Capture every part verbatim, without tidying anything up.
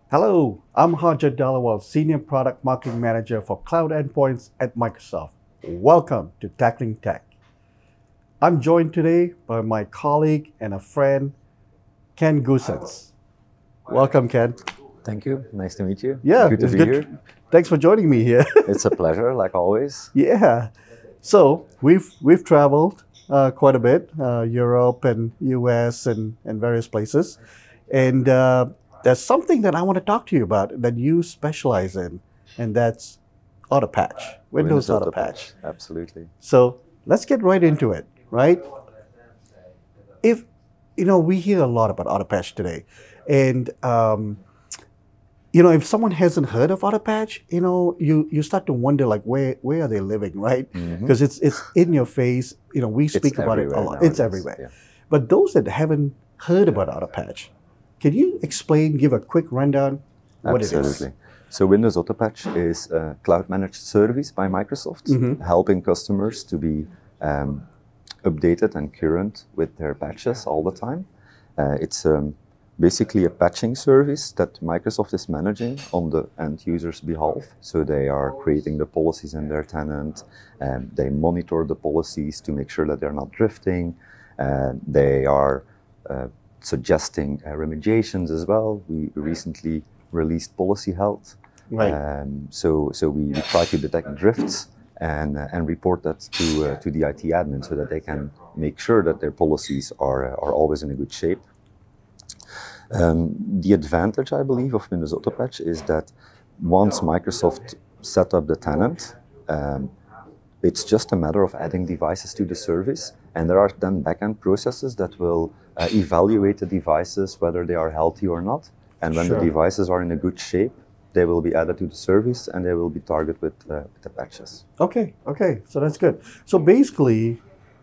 Hello, I'm Harjit Dalawal, Senior Product Marketing Manager for Cloud Endpoints at Microsoft. Welcome to Tackling Tech. I'm joined today by my colleague and a friend, Ken Goossens. Welcome, Ken. Thank you. Nice to meet you. Yeah, good to it's be good. here. Thanks for joining me here. It's a pleasure, like always. Yeah. So we've we've traveled uh, quite a bit, uh, Europe and U S and, and various places, and uh, there's something that I want to talk to you about that you specialize in, and that's Autopatch, Windows, Windows Autopatch. Autopatch. Absolutely. So let's get right into it, right? If you know, we hear a lot about Autopatch today, and um, you know, if someone hasn't heard of Autopatch, you know, you, you start to wonder like where where are they living, right? Because mm-hmm. it's it's in your face. You know, we speak it's about it a lot. Nowadays. It's everywhere. Yeah. But those that haven't heard about Autopatch, can you explain, give a quick rundown what Absolutely. it is? So Windows Autopatch is a cloud managed service by Microsoft, mm-hmm. helping customers to be um, updated and current with their patches all the time. Uh, it's um, basically a patching service that Microsoft is managing on the end user's behalf. So they are creating the policies in their tenant, and they monitor the policies to make sure that they're not drifting. Uh, they are uh, suggesting uh, remediations as well. We recently released policy health. Right. Um, so so we, we try to detect drifts and uh, and report that to uh, to the I T admin so that they can make sure that their policies are uh, are always in a good shape. Um, the advantage, I believe, of Windows Autopatch is that once Microsoft set up the tenant, um, it's just a matter of adding devices to the service, and there are then backend processes that will uh, evaluate the devices, whether they are healthy or not. And when sure. the devices are in a good shape, they will be added to the service and they will be targeted with, uh, with the patches. Okay, okay, so that's good. So basically,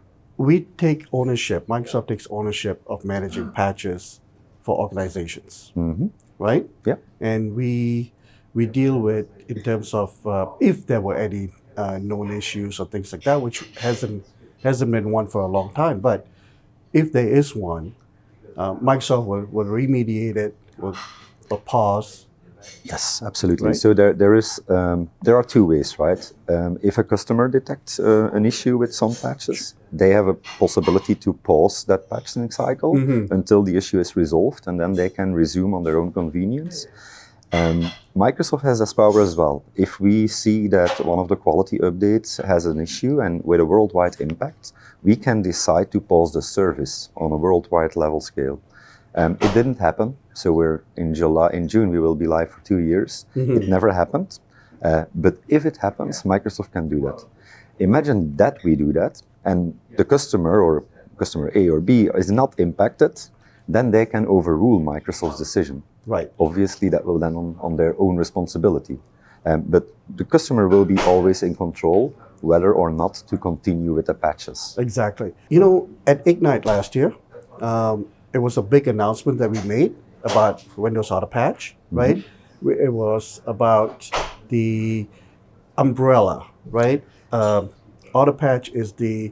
we take ownership, Microsoft takes ownership of managing patches for organizations, mm-hmm. right? Yeah. And we we deal with in terms of uh, if there were any uh, known issues or things like that, which hasn't hasn't been one for a long time. But if there is one, uh, Microsoft will, will remediate it with a pause. Yes, absolutely. Right? So there there is um, there are two ways, right? Um, if a customer detects uh, an issue with some patches, they have a possibility to pause that patching cycle mm-hmm. until the issue is resolved, and then they can resume on their own convenience. Um, Microsoft has this power as well. If we see that one of the quality updates has an issue and with a worldwide impact, we can decide to pause the service on a worldwide level scale. Um, it didn't happen, so we're in July. In June, we will be live for two years. Mm-hmm. It never happened, uh, but if it happens, Microsoft can do that. Imagine that we do that, and the customer or customer A or B is not impacted, then they can overrule Microsoft's decision. Right. Obviously, that will then on, on their own responsibility, um, but the customer will be always in control whether or not to continue with the patches. Exactly. You know, at Ignite last year. Um, It was a big announcement that we made about Windows Autopatch, right? Mm-hmm. It was about the umbrella, right? Uh, Autopatch is the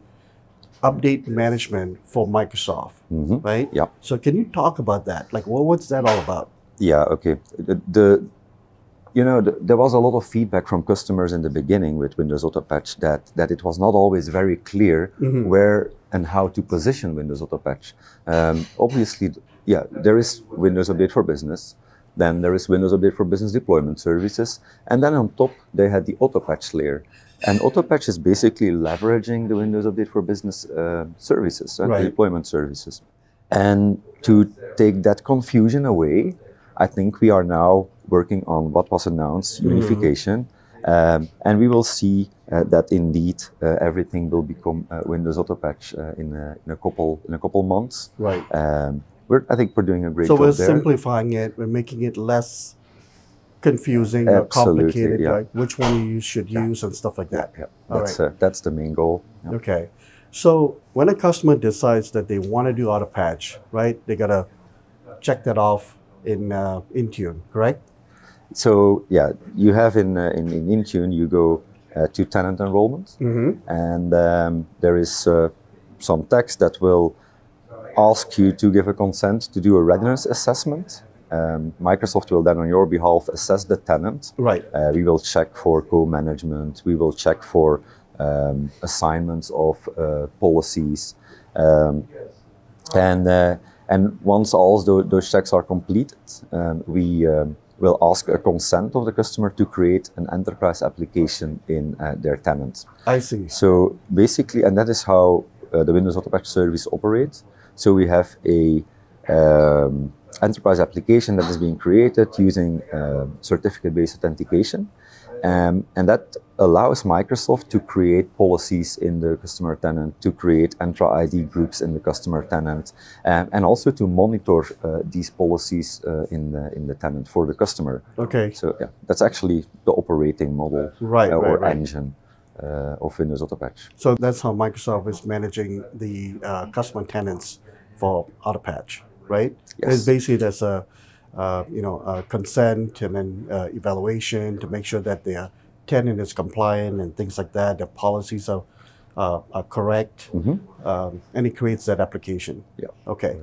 update management for Microsoft, mm-hmm. right? Yeah. So can you talk about that? Like, well, what's that all about? Yeah. Okay. The, the you know the, there was a lot of feedback from customers in the beginning with Windows Autopatch that that it was not always very clear mm-hmm. where and how to position Windows Autopatch. Um, obviously, yeah, there is Windows Update for Business, then there is Windows Update for Business Deployment Services, and then on top they had the Autopatch layer. And Autopatch is basically leveraging the Windows Update for Business uh, services, uh, right. deployment services. And to take that confusion away, I think we are now working on what was announced, mm-hmm. unification. Um, and we will see uh, that indeed uh, everything will become uh, Windows Autopatch uh, in, a, in a couple in a couple months. Right. Um, we're I think we're doing a great so job there. So we're simplifying it. We're making it less confusing or complicated. Yeah. Like which one you should use and stuff like that. Yeah. yeah. That's right. uh, that's the main goal. Yeah. Okay. So when a customer decides that they want to do Autopatch, right? They gotta check that off in uh, Intune, correct? So yeah, you have in uh, in, in Intune, you go uh, to Tenant Enrollment, mm-hmm. and um, there is uh, some text that will ask you to give a consent to do a readiness assessment Um, Microsoft will then on your behalf assess the tenant. Right. Uh, we will check for co-management. We will check for um, assignments of uh, policies. Um, and uh, and once all those, those checks are completed, um, we um, will ask a consent of the customer to create an enterprise application in uh, their tenant. I see. So basically, and that is how uh, the Windows Autopatch service operates. So we have a um, enterprise application that is being created using uh, certificate-based authentication. Um, and that allows Microsoft to create policies in the customer tenant, to create Entra I D groups in the customer tenant, um, and also to monitor uh, these policies uh, in, the, in the tenant for the customer. Okay. So yeah, that's actually the operating model right, uh, or right, right. engine uh, of Windows Autopatch. So that's how Microsoft is managing the uh, customer tenants for Autopatch, right? Yes. It's basically there's a Uh, you know, uh, consent and then uh, evaluation to make sure that their tenant is compliant and things like that. The policies are uh, are correct, Mm-hmm. um, and it creates that application. Yeah. Okay.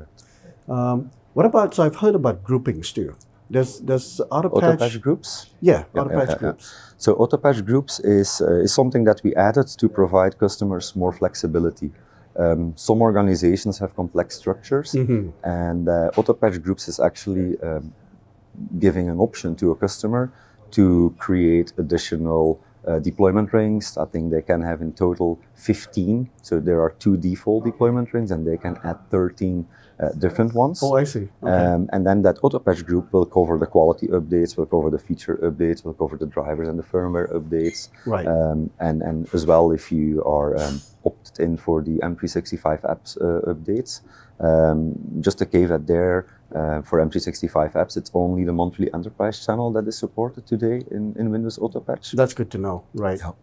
Um, what about? So I've heard about groupings too. Does does Autopatch? Autopatch Groups? Yeah, Yeah, Autopatch yeah, yeah, Groups. yeah. So Autopatch Groups is, uh, is something that we added to provide customers more flexibility. Um, some organizations have complex structures, mm-hmm. and uh, Autopatch Groups is actually um, giving an option to a customer to create additional uh, deployment rings. I think they can have in total fifteen. So there are two default deployment rings, and they can add thirteen uh, different ones. Oh, I see. Okay. Um, and then that Autopatch group will cover the quality updates, will cover the feature updates, will cover the drivers and the firmware updates. Right. Um, and, and as well, if you are um, opted in for the M three sixty-five apps uh, updates, um, just a caveat there, uh, for M three sixty-five apps, it's only the monthly enterprise channel that is supported today in, in Windows Autopatch. That's good to know, right? Yeah.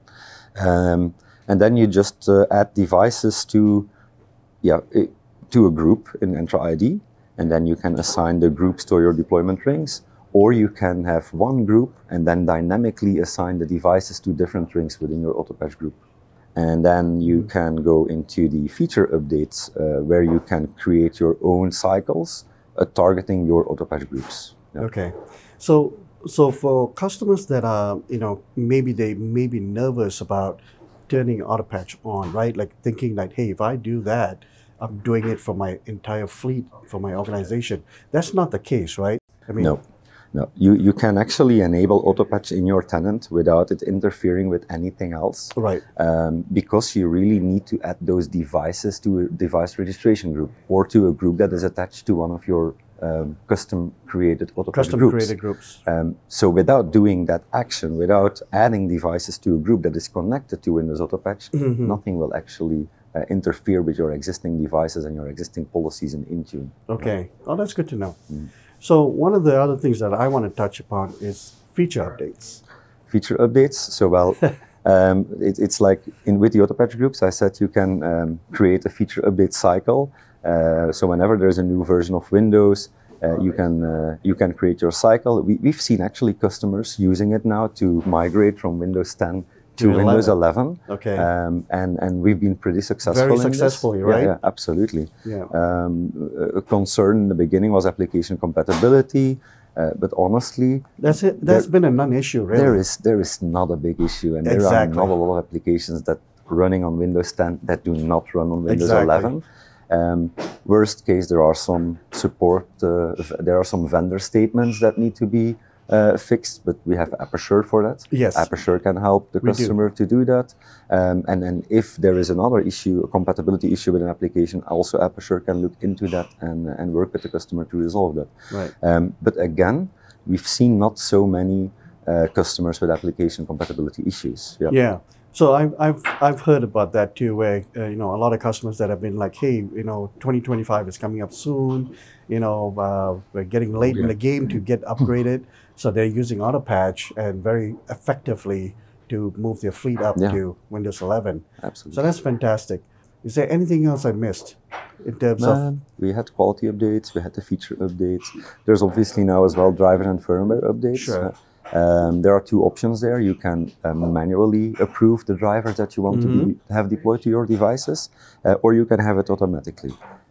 Um, and then you just uh, add devices to, yeah, it, to a group in Entra I D, and then you can assign the groups to your deployment rings, or you can have one group and then dynamically assign the devices to different rings within your Autopatch group. And then you mm-hmm. can go into the feature updates uh, where you can create your own cycles uh, targeting your Autopatch groups. Yeah. Okay, so so for customers that are, you know, maybe they may be nervous about turning Autopatch on, right? Like thinking like, hey, if I do that, I'm doing it for my entire fleet, for my organization. That's not the case, right? I mean, no, no. You you can actually enable Autopatch in your tenant without it interfering with anything else. Right. Um, because you really need to add those devices to a device registration group or to a group that is attached to one of your um, custom created Autopatch custom groups. created groups. Um, so without doing that action, without adding devices to a group that is connected to Windows Autopatch, mm-hmm. nothing will actually Uh, interfere with your existing devices and your existing policies in Intune. Okay, oh, that's good to know. Mm. So one of the other things that I want to touch upon is feature updates. Feature updates. So well, um, it, it's like in with the Autopatch groups, I said you can um, create a feature update cycle. Uh, so whenever there's a new version of Windows, uh, you can uh, you can create your cycle. We, we've seen actually customers using it now to migrate from Windows ten to Windows eleven, okay, um, and and we've been pretty successful. Very in successfully, this. right? Yeah, yeah, absolutely. Yeah. Um, a concern in the beginning was application compatibility, uh, but honestly, that's it. That's there, been a non-issue, really. There is there is not a big issue, and exactly. there are not a lot of applications that running on Windows ten that do not run on Windows exactly. eleven. Um, worst case, there are some support. Uh, there are some vendor statements that need to be Uh, fixed, but we have Aperture for that. Yes. Aperture can help the we customer do. to do that. Um, and then if there is another issue, a compatibility issue with an application, also Aperture can look into that and, and work with the customer to resolve that. Right. Um, but again, we've seen not so many uh, customers with application compatibility issues. Yeah. Yeah. So I've, I've, I've heard about that too, where, uh, you know, a lot of customers that have been like, hey, you know, twenty twenty-five is coming up soon, you know, uh, we're getting late oh, yeah. in the game to get upgraded. So they're using Autopatch and very effectively to move their fleet up yeah. to Windows eleven. Absolutely. So that's fantastic. Is there anything else I missed in terms Man, of? We had quality updates, we had the feature updates. There's obviously now as well driver and firmware updates. Sure. Um, there are two options there. You can um, manually approve the drivers that you want mm-hmm. to be, have deployed to your devices, uh, or you can have it automatically.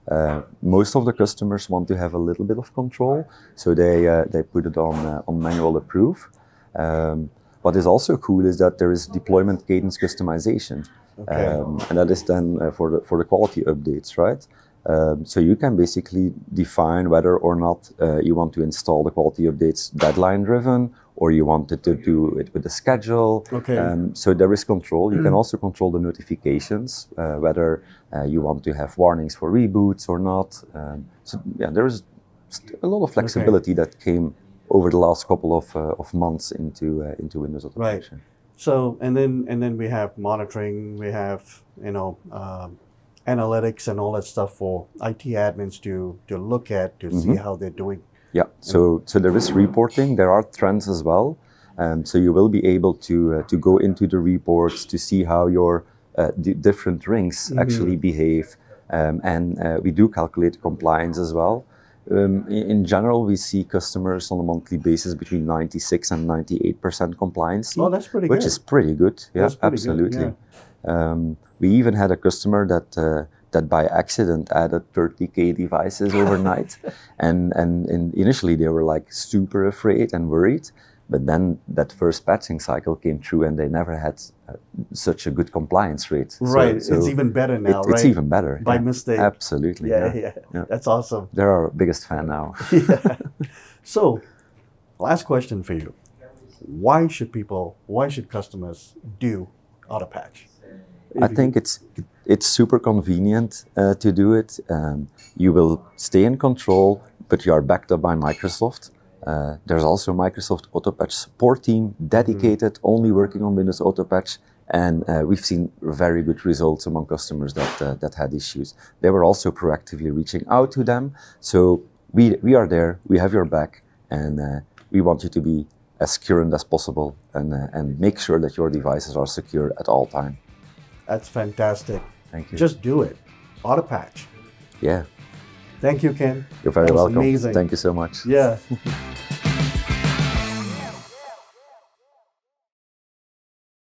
Uh, most of the customers want to have a little bit of control, so they uh, they put it on uh, on manual approve. Um, what is also cool is that there is deployment cadence customization, Okay. um, and that is then uh, for the for the quality updates, right? Um, so you can basically define whether or not uh, you want to install the quality updates deadline driven, or you wanted to do it with a schedule. Okay. Um, so there is control. You can also control the notifications, uh, whether uh, you want to have warnings for reboots or not. Um, so yeah, there is a lot of flexibility okay. that came over the last couple of, uh, of months into uh, into Windows Autopatch. Right. So and then and then we have monitoring. We have you know. Um, analytics and all that stuff for I T admins to to look at to mm-hmm. see how they're doing. Yeah, so so there is reporting. There are trends as well. Um, so you will be able to uh, to go into the reports to see how your uh, d- different rings mm-hmm. actually behave, um, and uh, we do calculate compliance as well. Um, in, in general, we see customers on a monthly basis between ninety-six and ninety-eight percent compliance. Oh, that's pretty which good. Which is pretty good. Yeah, that's pretty absolutely. Good, yeah. Um, we even had a customer that uh, that by accident added thirty K devices overnight, and, and and initially they were like super afraid and worried, but then that first patching cycle came through and they never had uh, such a good compliance rate. Right, so, so it's even better now, it, right? It's even better. By yeah. mistake. Absolutely. Yeah, yeah, yeah, yeah. That's awesome. They're our biggest fan now. Yeah. So, last question for you: Why should people? Why should customers do Autopatch? I think it's it's super convenient uh, to do it. Um, you will stay in control, but you are backed up by Microsoft. Uh, there's also a Microsoft Autopatch support team dedicated, mm-hmm. only working on Windows Autopatch, and uh, we've seen very good results among customers that uh, that had issues. They were also proactively reaching out to them. So we we are there. We have your back, and uh, we want you to be as current as possible, and uh, and make sure that your devices are secure at all time. That's fantastic. Thank you. Just do it. Autopatch. Yeah. Thank you, Ken. You're very that was welcome. Amazing. Thank you so much. Yeah.